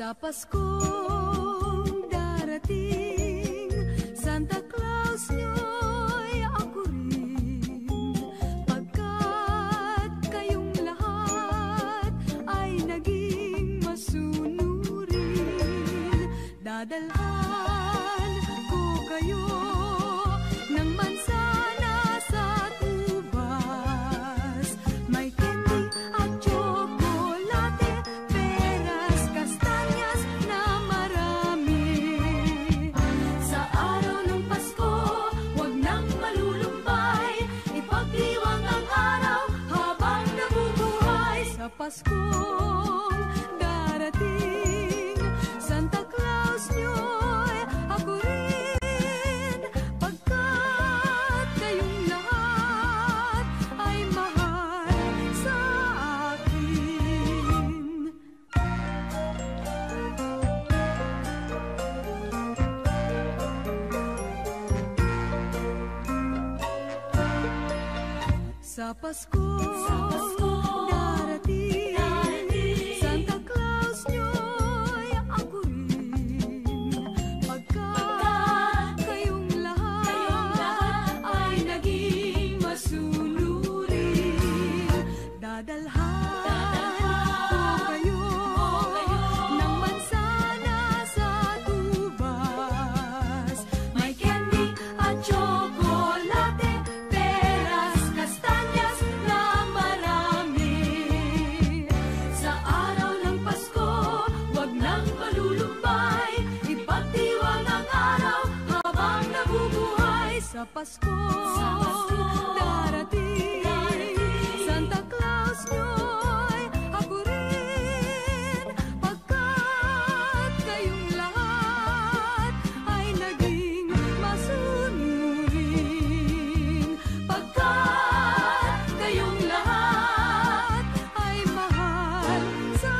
Sa Paskong darating, Santa Claus nyo'y ako rin, pagkat kayong lahat ay naging masunurin. Dadalhan ko kayo ng mansana sa ubas, may candy at tsokolate, peras, kastanyas na marami. Sa araw ng Pasko, huwag nang malulumbay, ipagdiwang ang araw habang nabubuhay. Sa Paskong darating, Santa Claus nyo'y ako rin, pagkat kayong lahat ay mahal sa akin. Sa Paskong darating, Santa Claus nyo'y ako rin, pagkat kayong lahat ay naging masunurin. Dadalhan ko kayo ng mansana sa ubas, may candy at tsokolate, peras, kastanyas na marami. Sa araw ng Pasko, huwag nang malulumbay, ipagdiwang ang araw habang nabubuhay. Sa Pasko darating, Santa Claus nyo'y ako rin, pagkat kayong lahat ay naging masunurin. Pagkat kayong lahat ay mahal sa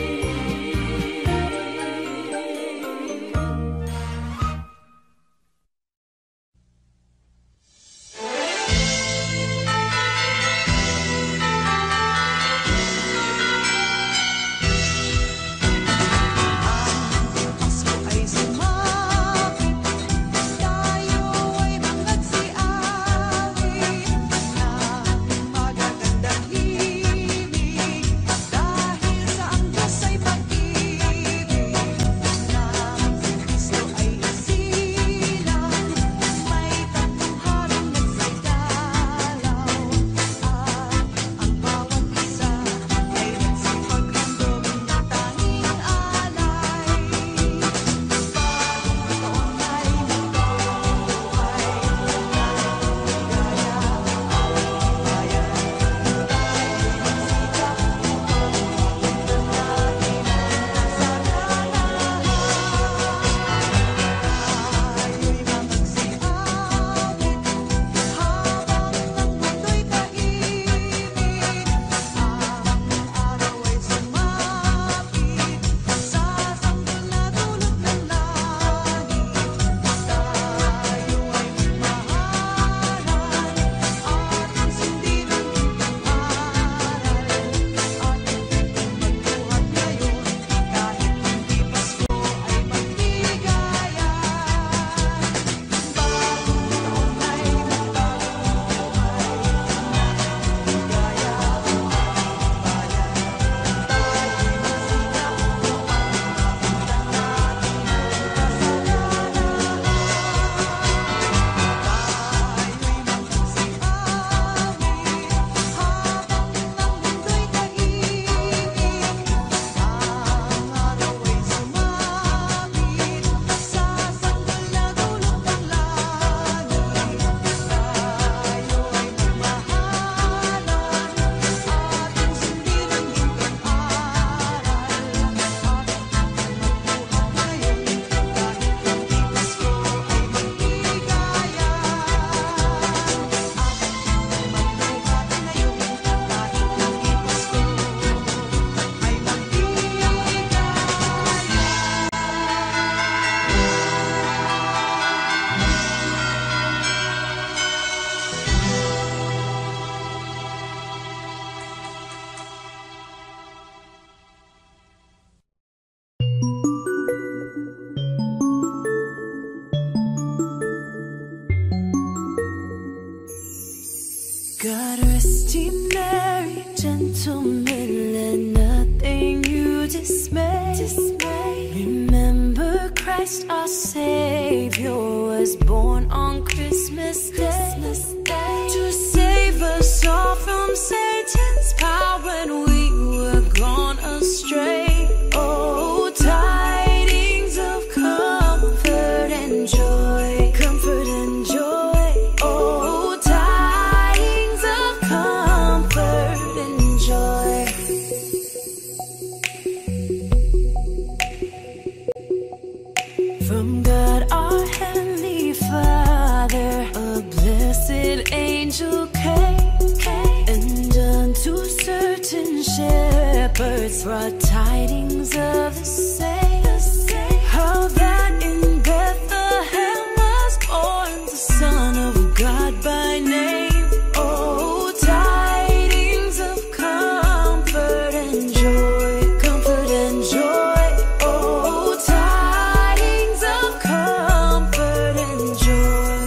akin. Christ our Savior was born on Christmas Day, to save us all from Satan's power when we were gone astray. Oh, tidings of comfort and joy, comfort and joy. Oh, tidings of comfort and joy. From God our Heavenly Father, a blessed angel came, and unto certain shepherds brought tidings of the same, how that in Bethlehem was born the Son of God by name. Oh, tidings of comfort and joy, comfort and joy. Oh, tidings of comfort and joy.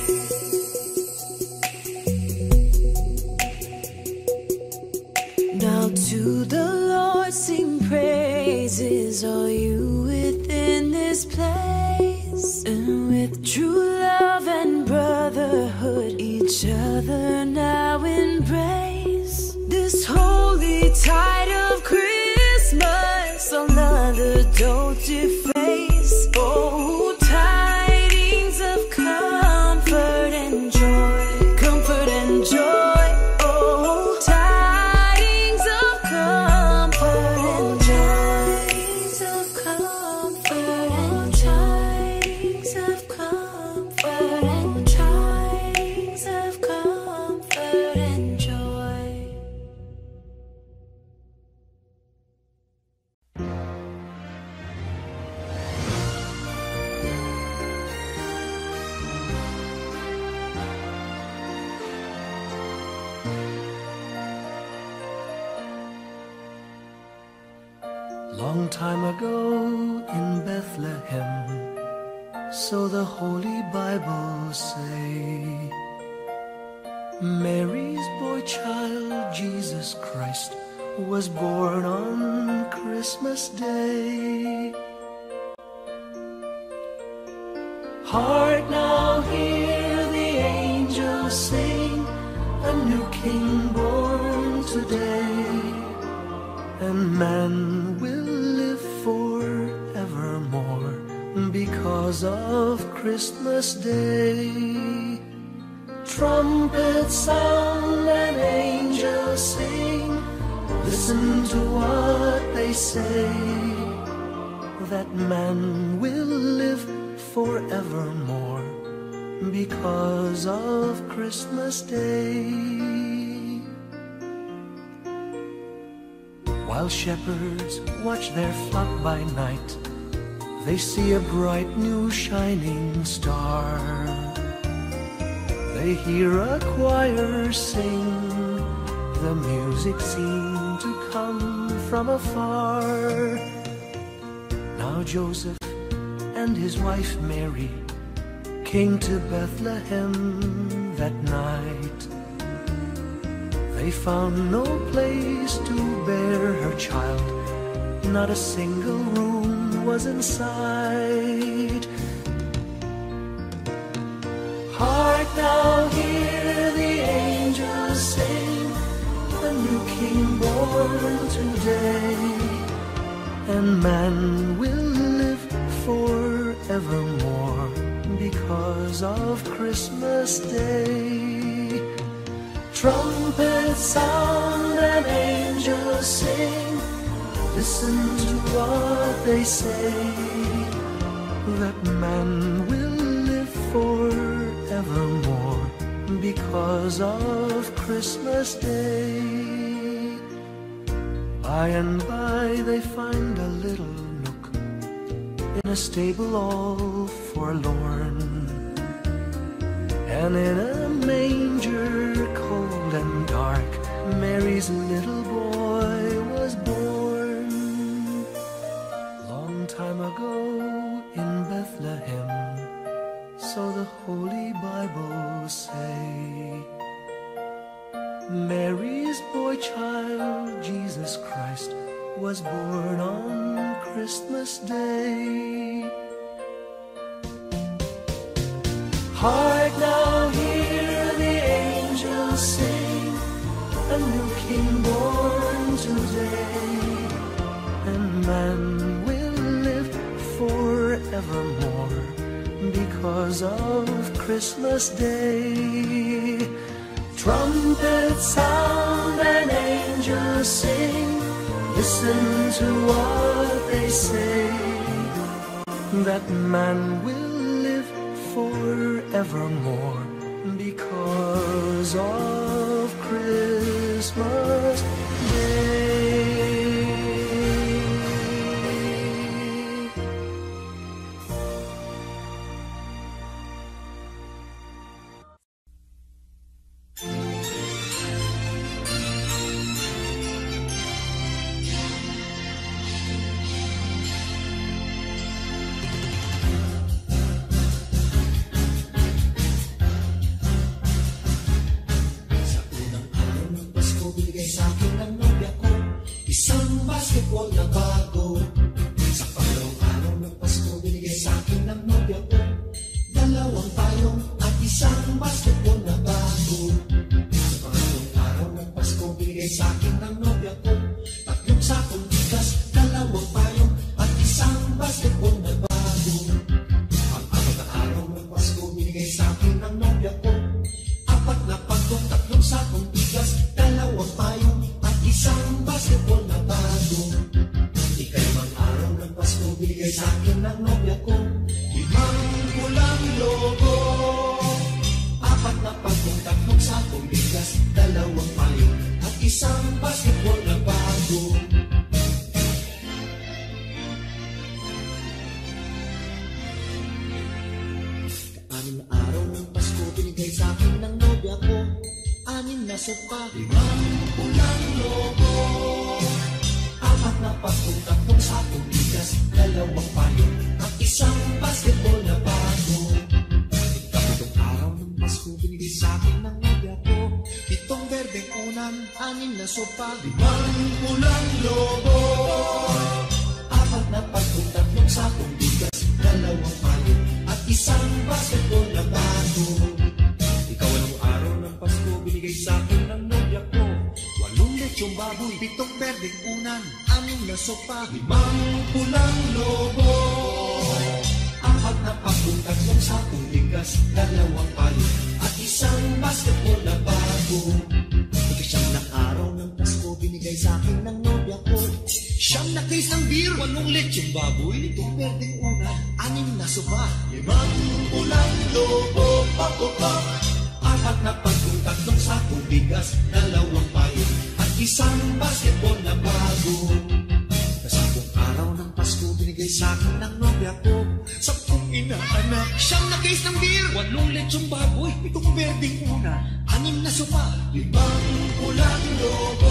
Now to the Lord sing praises, all you within this place, and with true love and brotherhood each other now embrace. This holy tide of Christmas another don't deface. Oh, tidings of comfort and joy, comfort and joy. Oh, tidings of comfort and joy, tidings of comfort and tidings of comfort and tidings of comfort and joy. Long time ago in Bethlehem, so the Holy Bible say, Mary's boy child, Jesus Christ, was born on Christmas Day. Hark now, hear the angels sing, a new King born today, and man will live forevermore because of Christmas Day. Trumpets sound and angels sing, listen to what they say, that man will live forevermore because of Christmas Day. While shepherds watch their flock by night, they see a bright new shining star. They hear a choir sing, the music seemed to come from afar. Now Joseph and his wife Mary came to Bethlehem that night. They found no place to bear her child, not a single room was in sight. Hark now, hear the angels sing, a new King born today, and man will live forevermore because of Christmas Day. Trumpets sound and angels sing, listen to what they say, that man will live forevermore because of Christmas Day. By and by they find a little nook in a stable all forlorn, and in a manger cold and dark, Mary's little boy was born. Long time ago in Bethlehem, so the Holy Bible say, Mary's boy child, Jesus Christ, was born on Christmas Day. Heart, now hear the angels sing, a new king born today, and man will live forevermore because of Christmas Day. Trumpets sound and angels sing, listen to what they say, that man will live forevermore because of Christmas Day. Basketball na bago. Sa pangalawang araw ng Pasko, binigay sa akin ng nobya ko 2 payong at isang basketball na bago. Sa pangalawang araw ng Pasko, binigay sa akin ng nobya ko 3 sakong bigas, 2 payong at isang basketball na bago. Pang-apat na araw ng Pasko, binigay sa akin ng nobya ko 4 na pagkong, 3 sakong bigas, 2 payong at isang basketball na bago. Ikalimang araw ng Pasko, binigay sa akin ng nobya ko 5 pulang logo, 4 na pagkong, 3 sakong bigas, 2 payong at isang basketball na bago. Anim na araw ng Pasko, binigay sa akin ng nobya ko 6 na sopa, 5 pulang logo, 4 na pagkong, 3 sakong bigas, 2 payong at isang basketball na bago. Ikapitong araw ng Pasko, binigay sa akin ng nobya ko 7 berdeng unan, 6 na sopa, 5 pulang logo, 4 na pagkong, 3 sakong bigas, 2 payong at isang basketball na bago. Ikawalang araw ng Pasko, binigay sa akin ng nobya ko 8 lechong baboy, 7 berdeng unan, 6 na sopa, 5 pulang logo, 4 na pagkong, 3 sakong bigas, 2 payong at isang basketball na bago. Ikasyam na araw ng Pasko, binigay sa akin ng nobya ko 9 na case ng beer, 8 lechong baboy, 7 berdeng unan, 6 na sopa, 5 pulang logo, 4 na pagkong, 3 sakong bigas, 2 payong at isang basketball na bago. Kasabong araw ng Pasko, binigay sa akin ng nobya ko 10 inaanak, 9 na case ng beer, 8 lechong baboy, 7 berdeng unan, 6 na sopa, 5 pulang logo,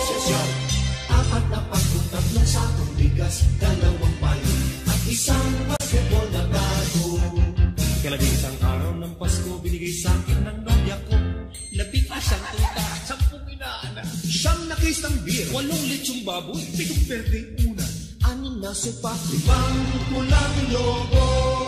4 na pagkong, 3 sakong bigas, 2 payong at isang basketball na bago. Ikalabing isang araw ng Pasko, binigay sa akin ng nobya ko 11 tuta, 10 inaanak, 9 na case ng beer, 8 lechong baboy, 7 berdeng unan, 6 na sopa, 5 pulang logo,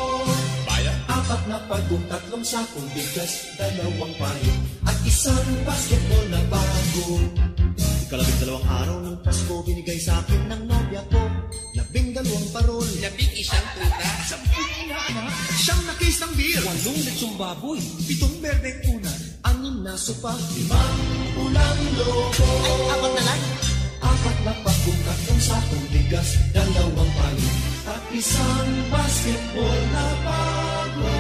4 na pagkong, 3 sakong bigas, 2 payong at isang basketball na bago. Ikalabing 2 araw ng Pasko, binigay sa akin ng nobya ko 12 parol, 11 tuta, 10 inaanak, 9 na case ng beer, 8 lechong baboy, 7 berdeng unan, 6 na sopa, 5 pulang logo, ay 4 na lang, 4 na pagkong, 3 sakong bigas, 2 payong at isang basketball na bago.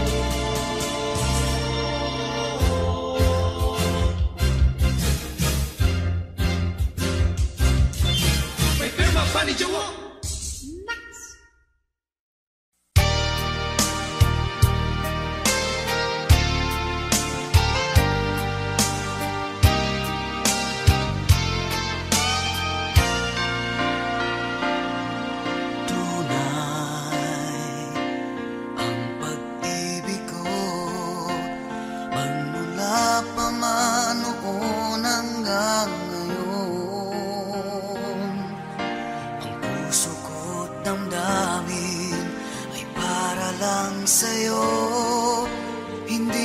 May pirma pa ni Jowo. Sa'yo, hindi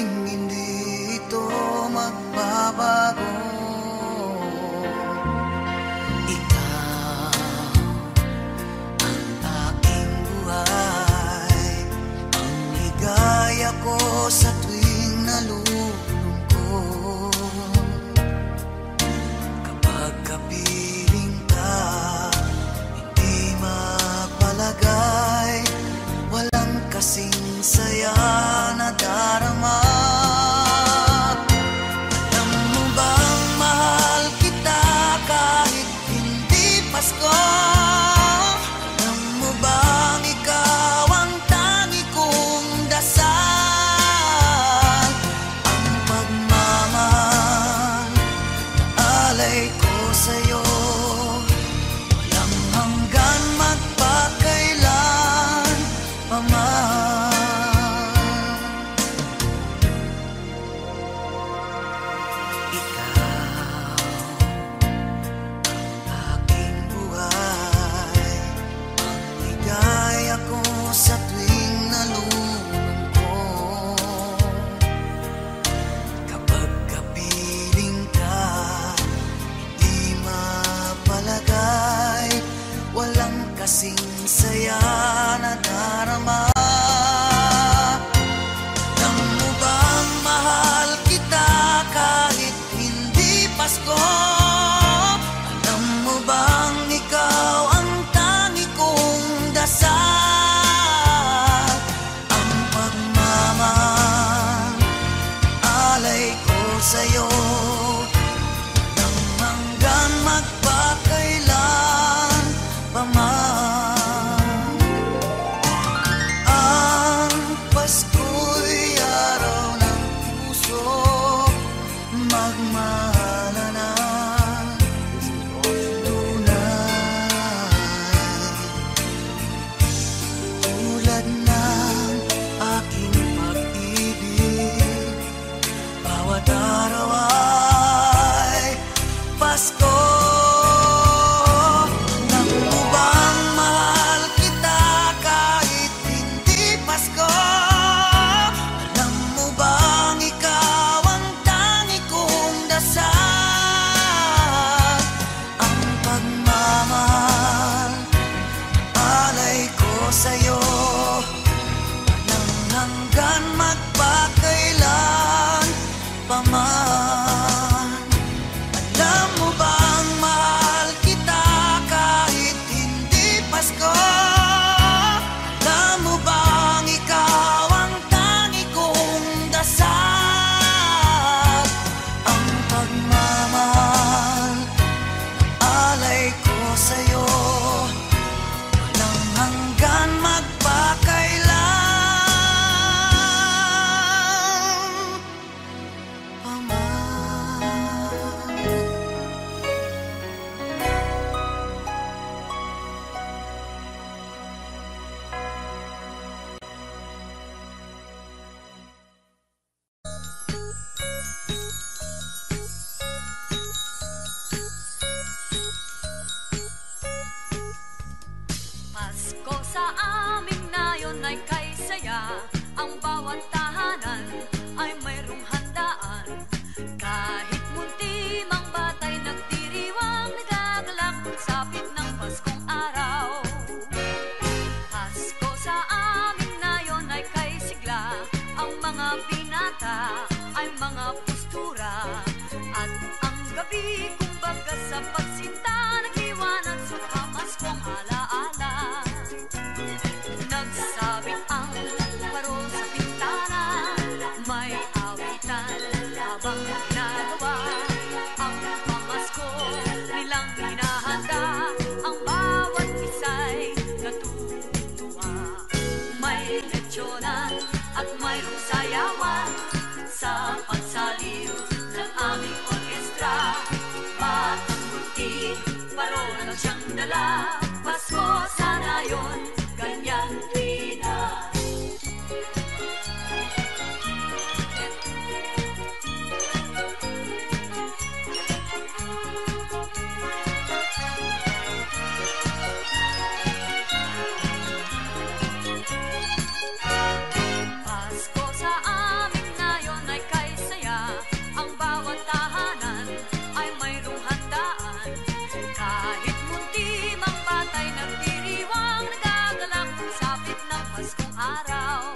araw.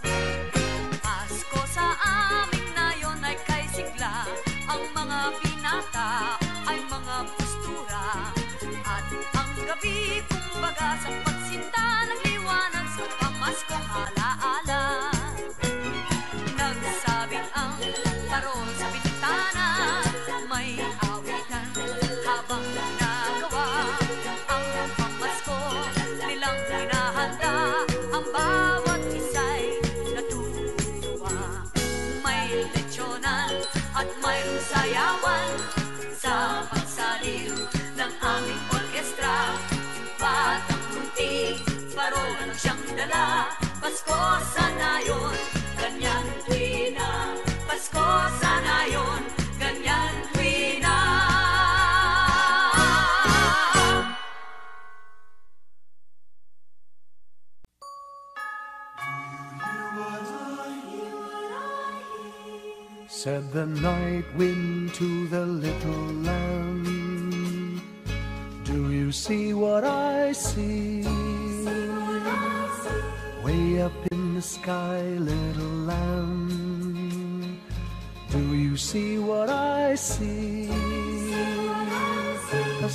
Pasko sa amin ngayon ay kay sigla, ang mga binata ay mga postura, at ang gabi kumbaga sa pagsinta ng liwanag sa pamaskong alaala. Nagsabit ang parol sa bintana, may awitan habang ginagawa ang pamasko nilang hinahanda. Ang bawat isa'y natutuwa, may lechonan at mayroong sayawan sa pagsaliw ng aming orkestra. Batang munti, parol ang siyang dala. Pasko sana yun, ganyan tuwina. Pasko sana yun, ganyan tuwina. Said the night wind to the little lamb, do you see what I see? Way up in the sky, little lamb, do you see what I see? A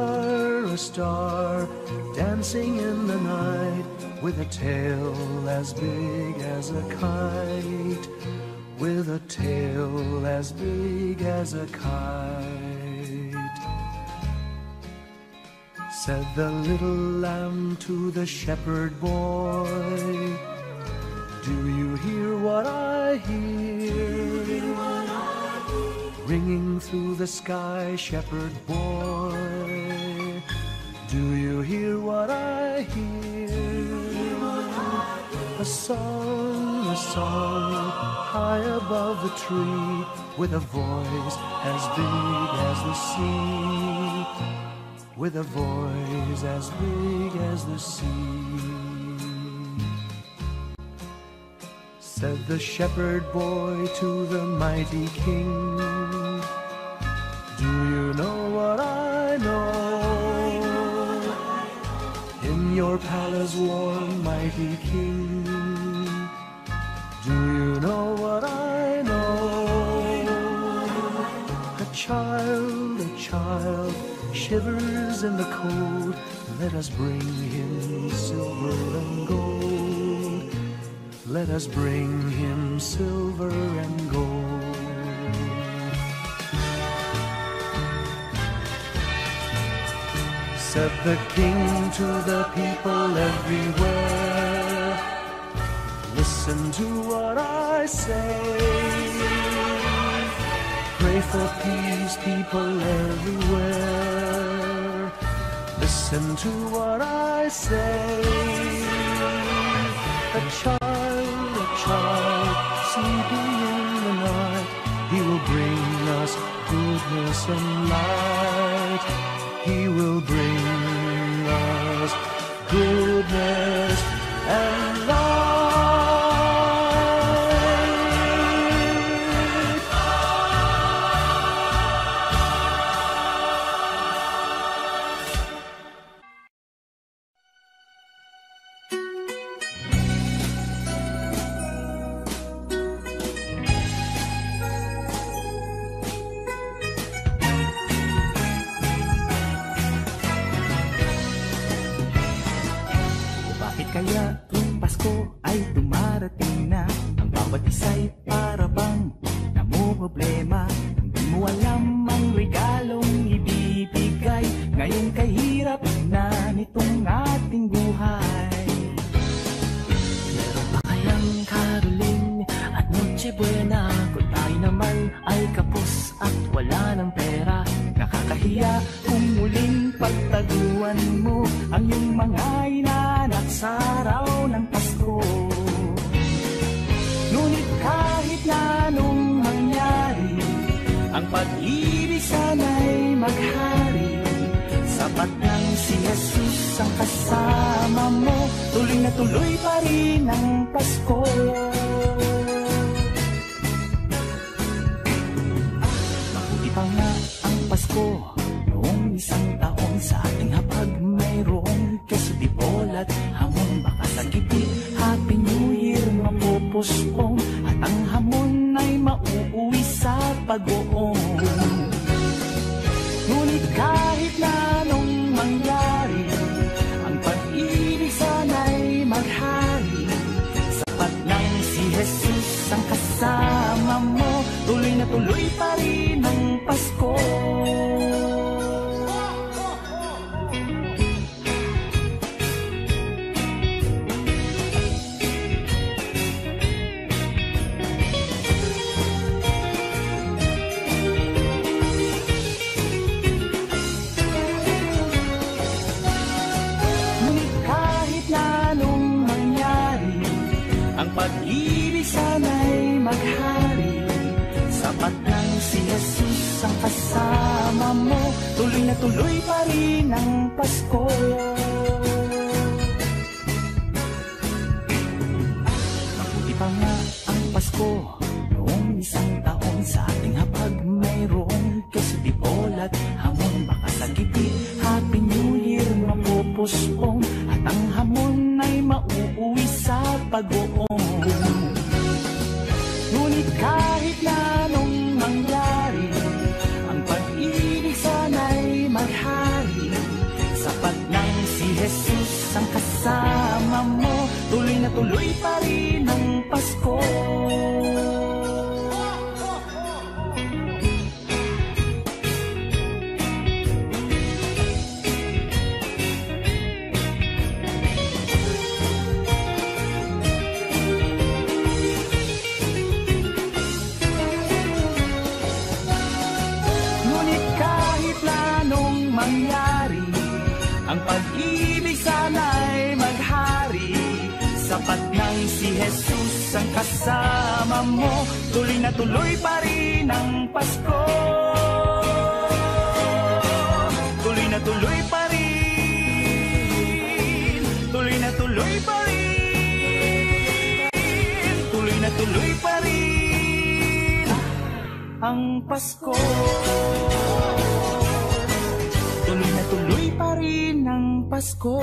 star, dancing in the night, with a tail as big as a kite, with a tail as big as a kite. Said the little lamb to the shepherd boy, do you hear what I hear? Ringing through the sky, shepherd boy, do you hear what I hear? A song, high above the tree, with a voice as big as the sea, with a voice as big as the sea. Said the shepherd boy to the mighty king, do you know what I know? In your palace warm, mighty king, do you know what I know? A child shivers in the cold. Let us bring him silver and gold. Let us bring him silver and gold. Said the king to the people everywhere, listen to what I say. Pray for peace, people everywhere. Listen to what I say. A child sleeping in the night, he will bring us goodness and light. He will bring us goodness and light. Kaya tuwing Pasko ay dumarating na, ang bawat isa'y para bang namumroblema. Hindi mo alam ang regalong ibibigay, ngayon kahirap na nitong ating buhay. Meron pa kayang Caroling at Noche Buena, kung tayo naman ay kapos at wala ng pera? Nakakahiya kung muling pagtaguan mo ang iyong mga inaanak sa araw ng Pasko. Ngunit kahit na anong mangyari, ang pag-ibig sana'y maghari. Sapat lang si Jesus ang kasama mo, tuloy na tuloy pa rin ang Pasko. Mabuti pa nga ang Pasko noong isang taon, sa ating hapag mayroong keso, dipol at hamon. Baka sa gitid, Happy New mapupuspong at ang hamon ay mauuwi sa pag-uong. Ngunit kahit na anong mangyari, ang pag-ibig sana'y maghari. Sapat lang si Jesus ang kasama mo, tuloy na tuloy pa rin ang Pasko. Pag-ibig sana'y maghari. Sapat lang si Jesus ang kasama mo, tuloy na tuloy pa rin ang Pasko. Mabuti pa nga ang Pasko noong isang taon, sa ating hapag mayroong kesitipol at hamon. Baka sa gipit Happy New Year mapupuspong at ang hamon ay mauuwi sa pag-uong. Ngunit kahit na anong mangyari, ang pag-ibig sana'y maghari. Sapat lang si Jesus ang kasama mo, tuloy na tuloy pa rin ang Pasko. Ang pag-ibig sana'y maghari. Sapat nang si Jesus ang kasama mo, tuloy na tuloy pa rin ang Pasko. Tuloy na tuloy pa rin, tuloy na tuloy pa rin, tuloy na tuloy pa rin ang Pasko. Tuloy na tuloy pa rin ang Pasko.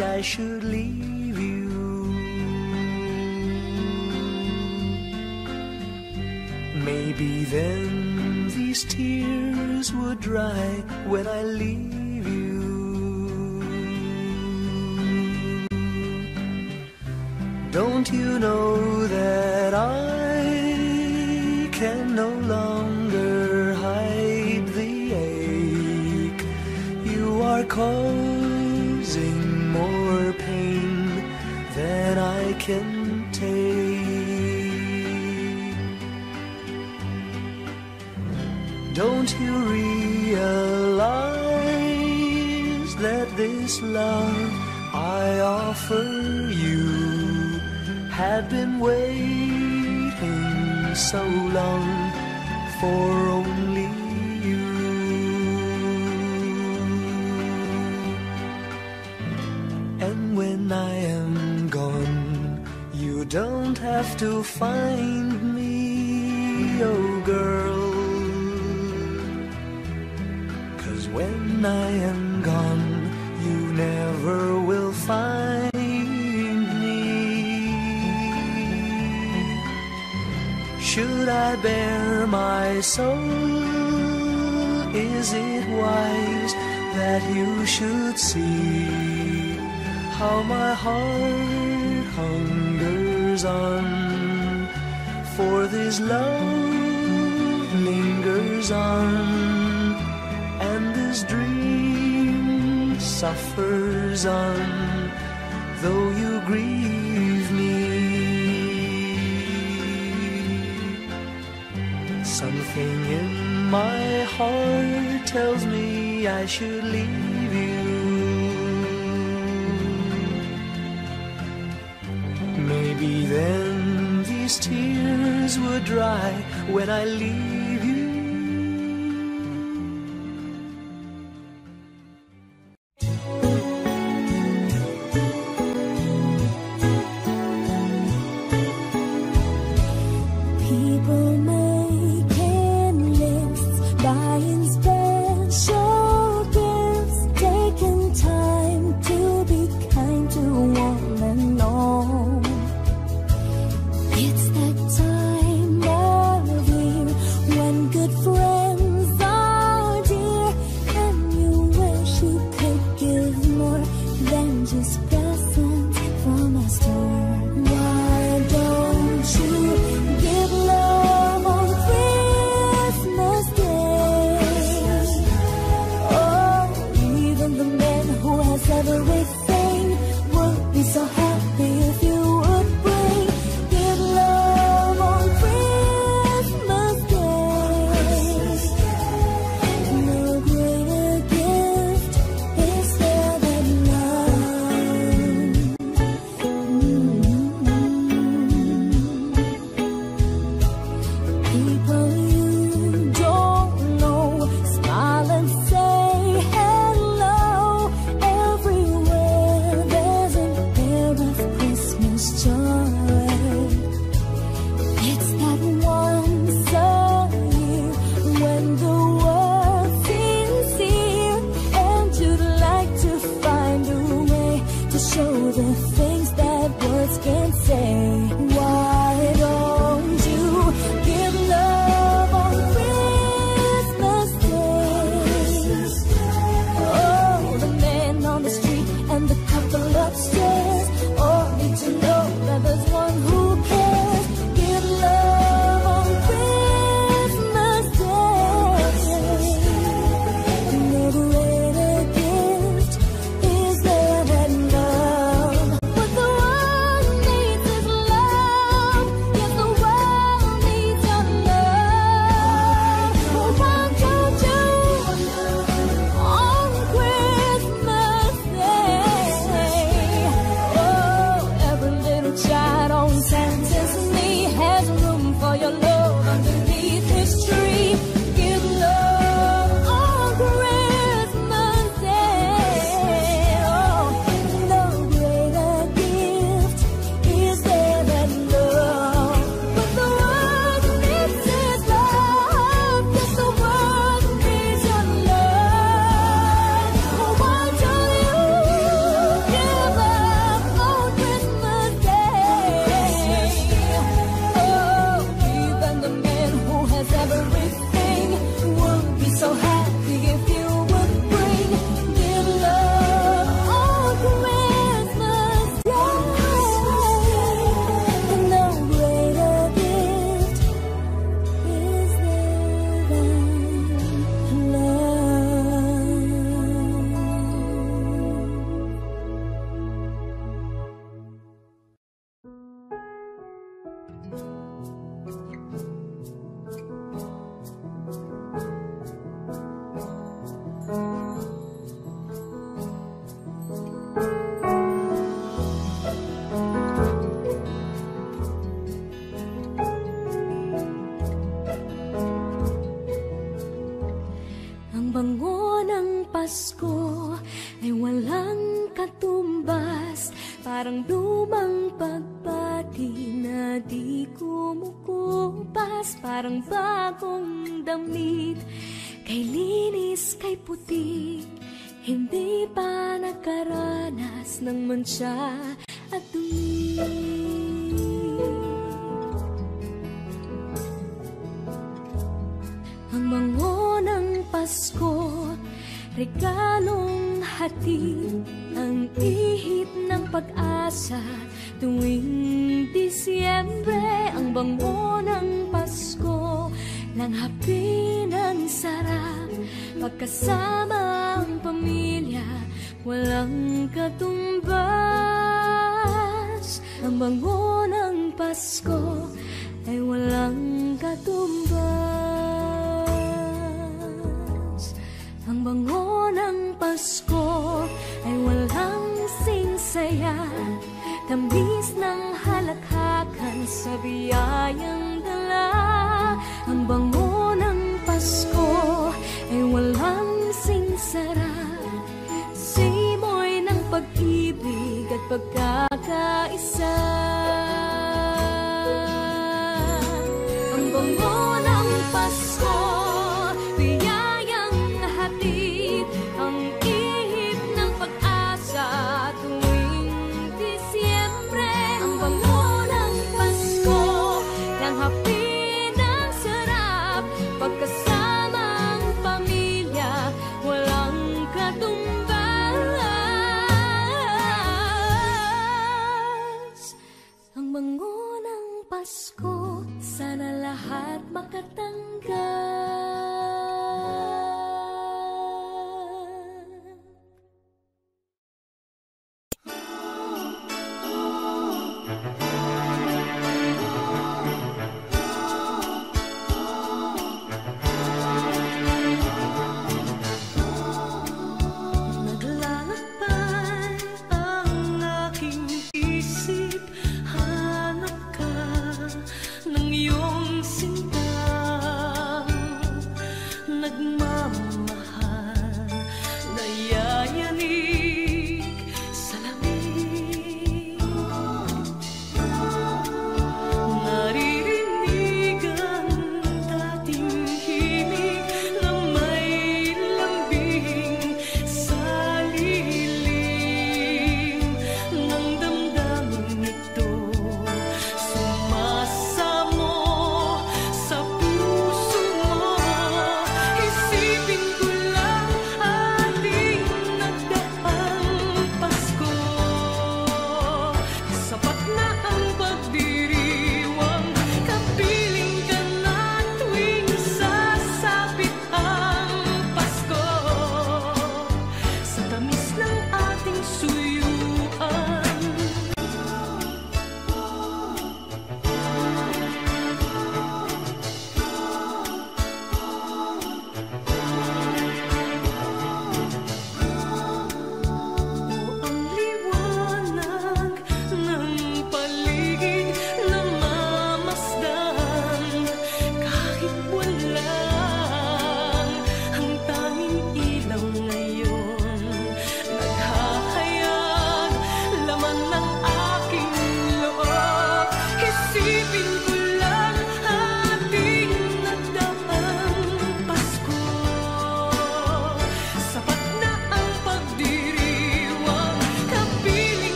I should leave you. Maybe then these tears would dry when I leave you. Don't you know that I can no longer hide the ache? You are causing more pain than I can take. Don't you realize that this love I offer you had been waiting so long for only you? And when I am gone, you don't have to find me, oh girl. When I am gone, you never will find me. Should I bare my soul? Is it wise that you should see how my heart hungers on? For this love lingers on, and this dream suffers on, though you grieve me. Something in my heart tells me I should leave you. Maybe then these tears would dry when I leave you. What the world needs is love. Parang lumang pagbati na di kumukupas. Parang bagong damit, kay linis, kay puti, hindi pa nakaranas ng mantsa at dumi. Ang bango ng Pasko, regalong hatid, ang ihip ng pag-asa tuwing Disyembre. Ang bango ng Pasko, langhapi ng sarap, pagkasama ang pamilya, walang katumbas. Ang bango ng Pasko ay walang katumbas. Ang bango ng Pasko ay walang singsaya, tamis ng halakhakan sa biyayang dala. Ang bango ng Pasko ay walang singsara, simoy ng pag-ibig at pagkakaisa. Ang bango ng Pasko, Pasko, sana lahat makatanggap.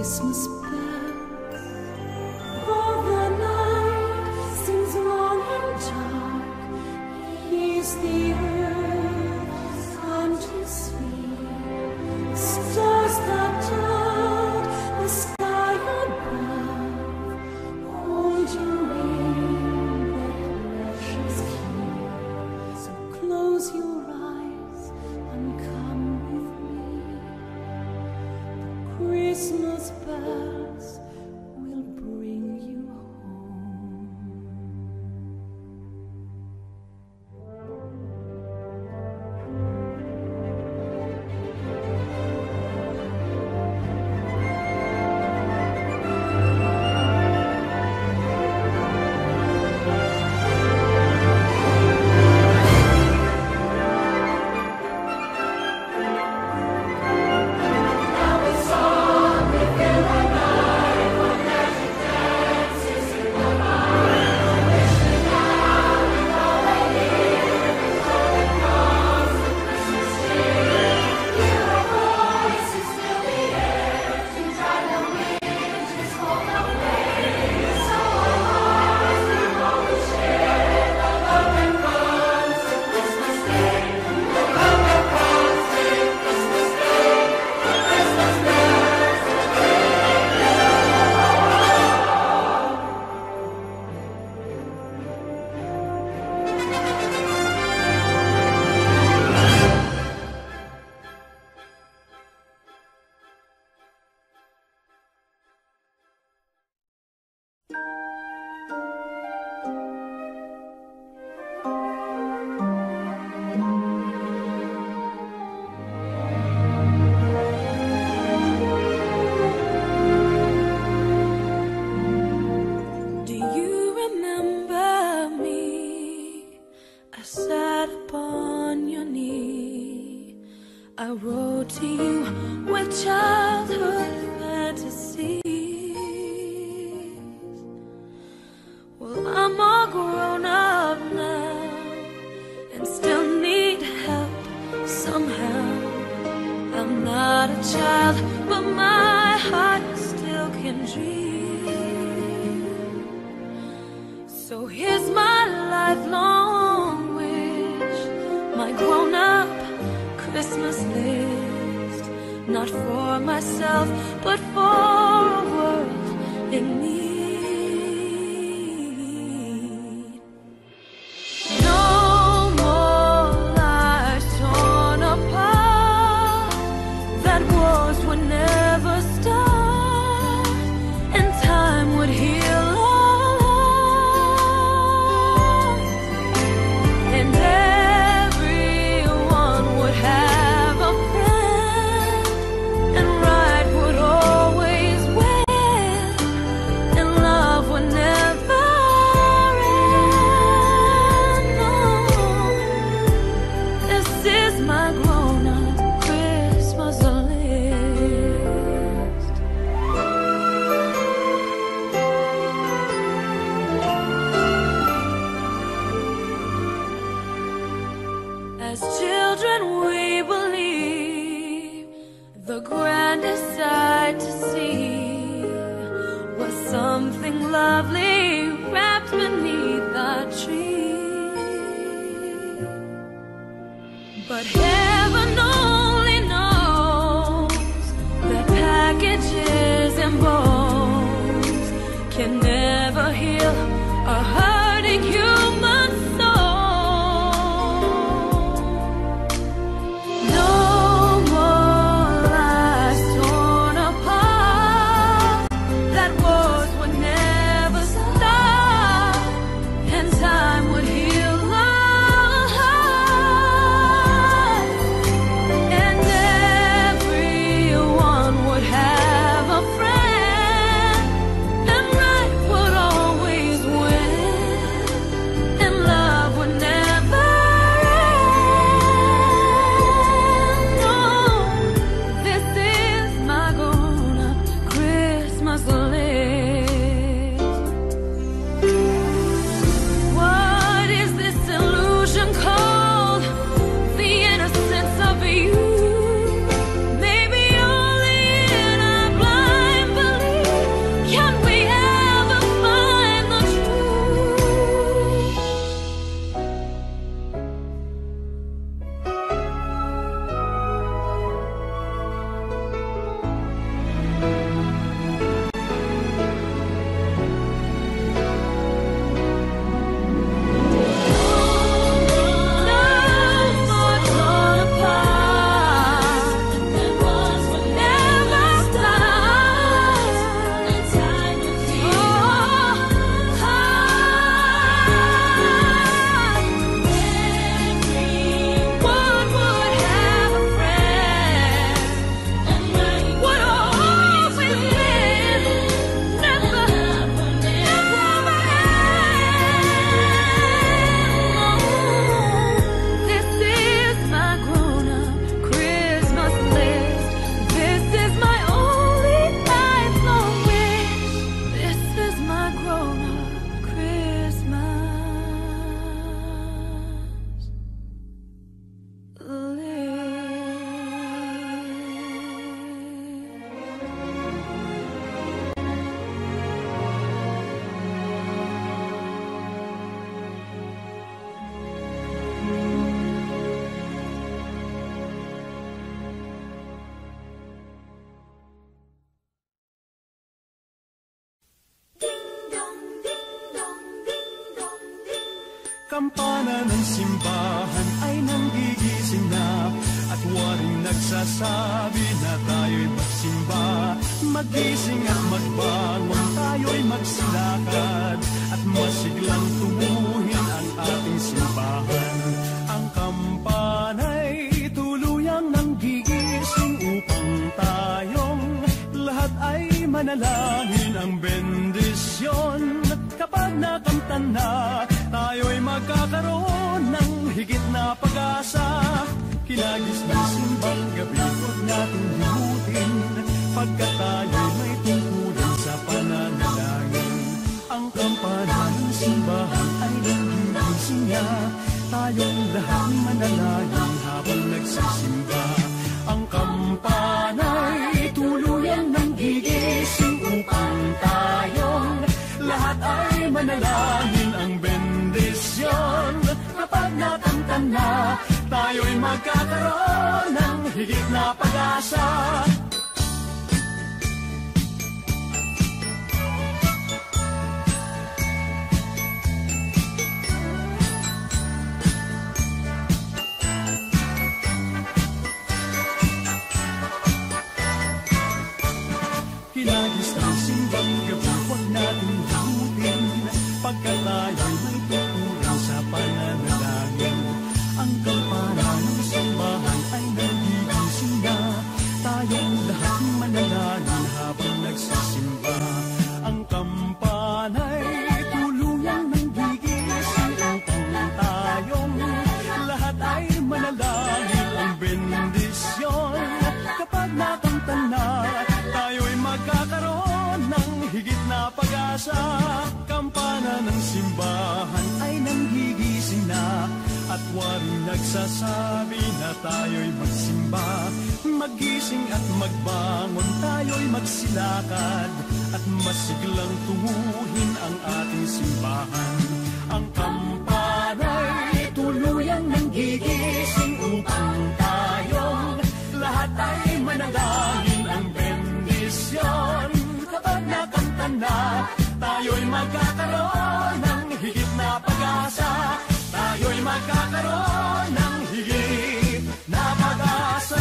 Christmas bells. For the night seems long and dark. He's the earth's time to sleep. Stars that dot the sky above hold you in their precious keep. So close your eyes and come with me. The Christmas bells will bring you home. Do you remember me? I sat upon your knee. I wrote to you with childhood fantasies. Well, I'm all grown up now and still need help somehow. I'm not a child, but my heart still can dream. So here's my lifelong wish, my grown-up Christmas list. Not for myself, but for a world in need. No more lives torn apart, that wars would never start, and time would heal all hearts, and everyone would have a friend, and right would always win, and love would never end. No, this is my grown-up Christmas list. As children we believe the grandest sight to see was something lovely wrapped beneath the tree. But heaven only knows that packages and bones can never heal a hurting human soul. No more lives torn apart, that wars would never stop, and time would heal all hearts, and everyone would have a friend, and right would always kampana ng simbahan ay nanggigising na, at waring nagsasabi na tayo'y magsimba. Magising at magbangon, tayo'y magsilakad, at masiglang tubuhin ang ating simbahan. Ang kampana'y tuluyang nanggigising upang tayong lahat ay manalangin ang bendisyon. Kapag nakamtan na, tayo'y magkakaroon ng higit na pag-asa. Kinagis ng simbang gabi, huwag natin limutin, pagkat tayo'y may tungkulin sa pananalangin. Ang kampana ng simbahan ay nanggigising niya, tayong lahat manalangin habang nagsisimba. Ang kampana'y tuluyang nanggigising upang tayong lahat ay manalangin ang bendisyon. Kapag nakamtan na, tayo'y magkakaroon ng higit na pag-asa. Kinagis ng simbang gabi, huwag natin limutin, pagkat tayo'y may tungkulin sa pananalangin. Ang kampana ng simbahan ay nagigising na, tayong lahat manalangin habang nagsisimba. Ang kampana'y tuluyang nanggigising upang tayong lahat ay manalangin ang bendisyon. Kapag nakamtan na, tayo'y magkakaroon ng higit na pag-asa. Kampana ng simbahan ay nanggigising na, at waring nagsasabi na tayo'y magsimba. Magising at magbangon, tayo'y magsilakad, at masiglang tunguhin ang ating simbahan. Ang kampana'y tuluyang nanggigising upang tayong lahat ay manalangin ang bendisyon. Kapag nakamtan na, tayo'y magkakaroon ng higit na pag-asa. Tayo'y magkakaroon ng higit na pag-asa.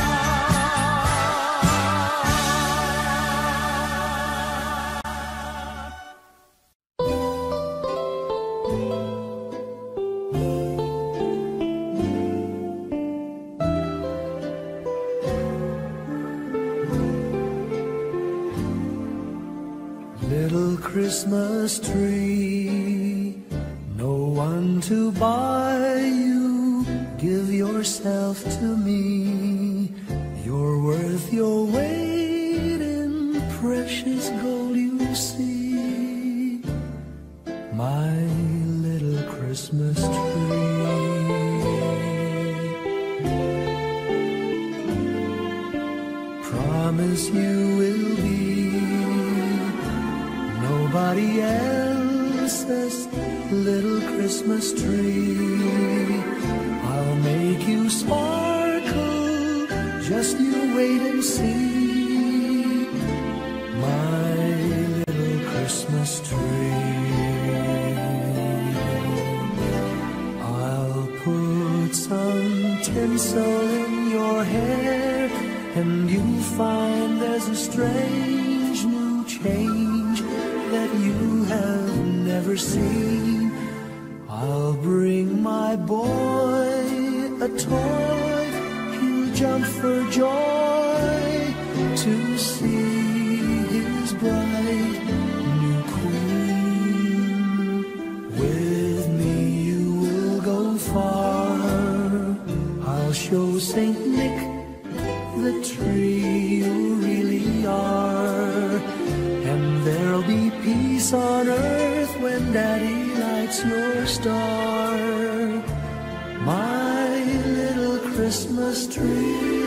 Little Christmas tree, no one to buy you, give yourself to me. You're worth your weight in precious gold, you see. My little Christmas tree. Promise you will be nobody else's little Christmas tree. I'll make you sparkle, just you wait and see. My little Christmas tree. I'll put some tinsel in your hair, and you'll find there's a strange new change that you have never seen. I'll bring my boy a toy, he'll jump for joy to see his bright new queen. With me you will go far, I'll show Saint Nick the tree you really are. And there'll be peace on earth when Daddy lights your star. My little Christmas tree.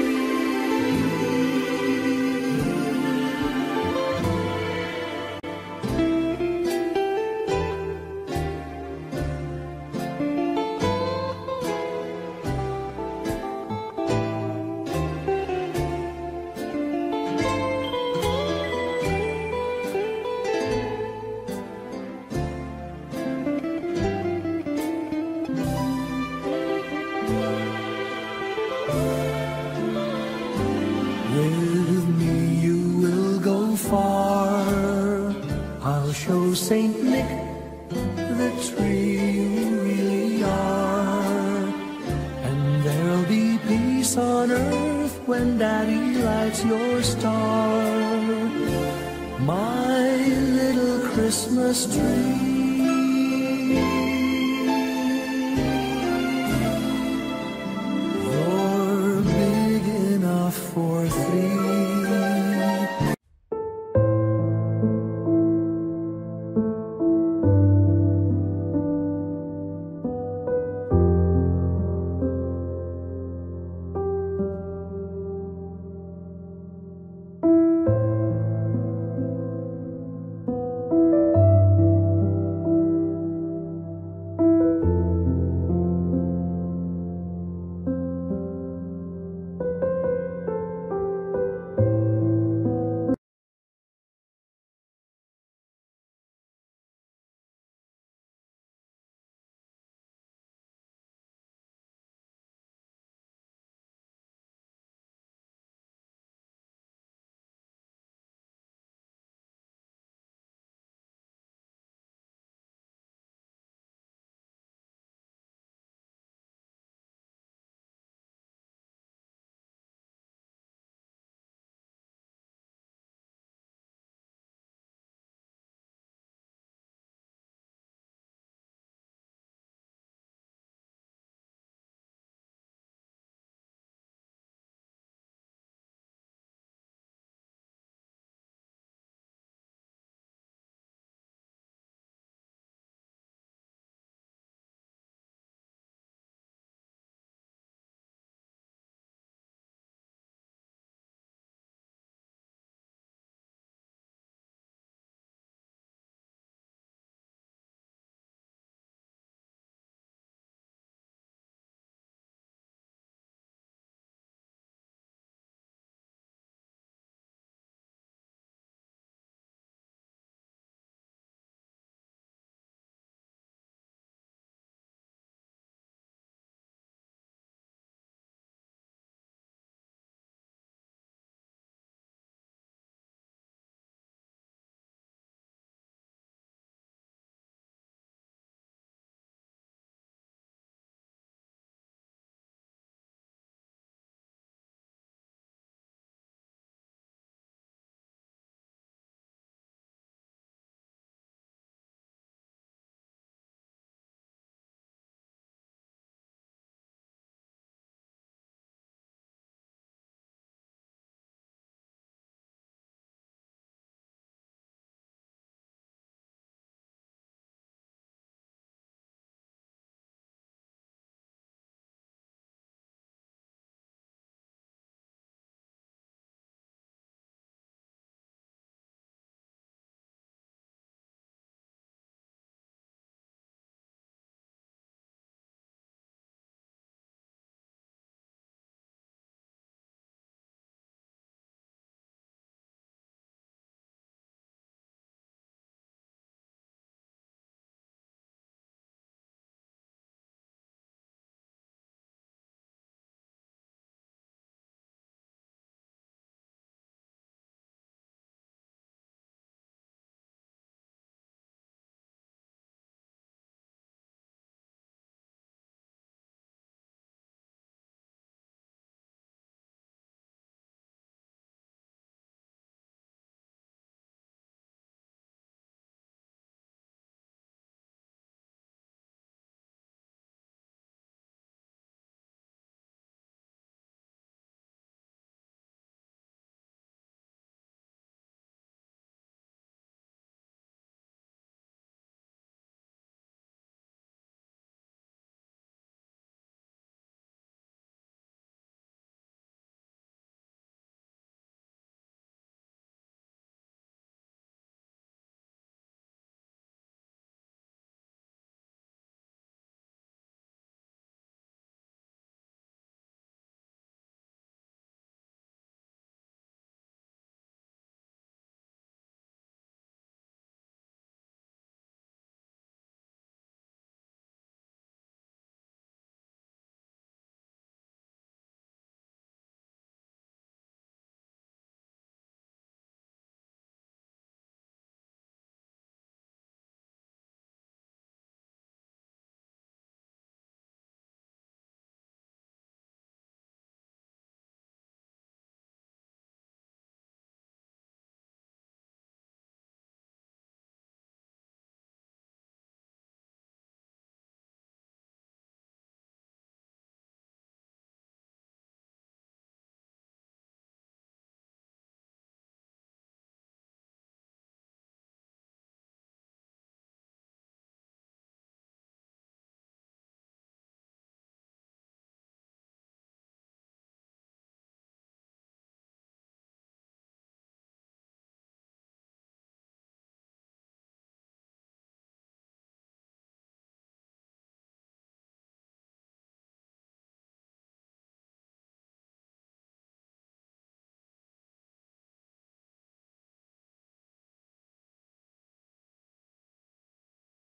Saint Nick, the tree you really are. And there'll be peace on earth when Daddy lights your star. My little Christmas tree.